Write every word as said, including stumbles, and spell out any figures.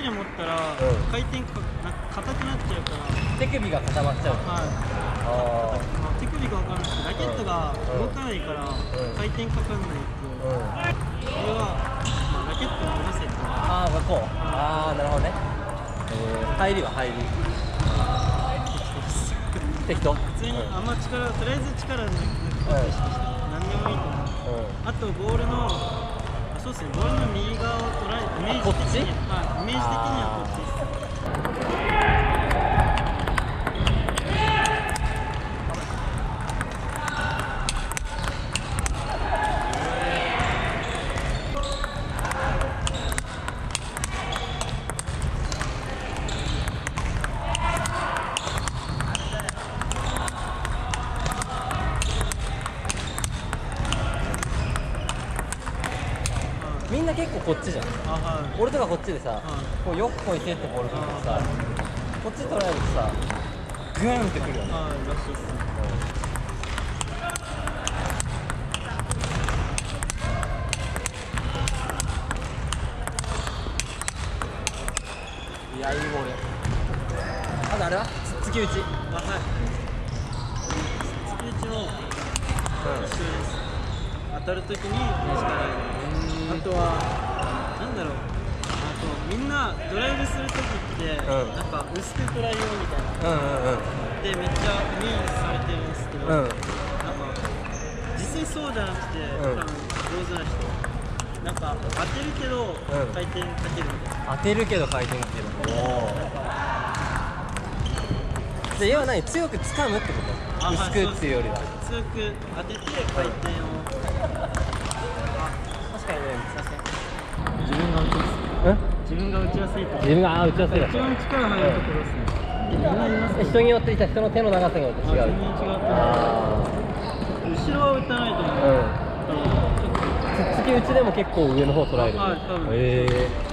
で持ったら回転かなんか硬くなっちゃうから、 手首が固まっちゃう。 はい、まあ、手首が分からなくてラケットが動かないから回転かかんないっていう、それは、まあ、ラケットを戻せって。 ああ、こう。ああ、なるほどね。えー、入りは入り適当。 普通にあんま力、とりあえず力抜くことを意識して何でもいいと思う。あとボールの、あ、そうですね、ボールの右側を捉えてイメージ的に、はい、イメージ的にはこっちです。 みんな結構こっちじゃん。 あ、はい、 俺とかこっちでさ、こうよくこいてってボール来るけどさ、こっち捉えるとさ、グーンってくるよね。 はい、らしいっすね。 いや、いいボール。あとあれは突き打ち。 あ、はい、突き打ちも一緒です。当たるときに力入れる。あとは、なんだろう、あとみんなドライブするときって、うん、なんか薄く食らいようみたいな、うんうんうん、でめっちゃイメージされてるんですけど、うん、なんか実際そうじゃなくて、うん、多分上手な人、なんか当てるけど回転かけるみたいな、うん、当てるけど回転かける。おお。で、要は何、強く掴むってこと？薄くっていうよりは。 強く当てて回転を。 確かにね、確かに。 自分が打ちやすい。自分が打ちやすいと。 自分が打ちやすいだ。 一番力入るところですね。 人によって人の手の長さによって違う。 全然違う。後ろは打たないと思う。 うん。突き打ちでも結構上の方捉える。 はい、多分。 へえ。